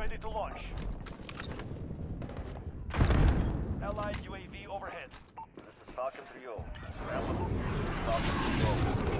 ready to launch. Allied UAV overhead. This is Falcon 3-0. Falcon 3-0.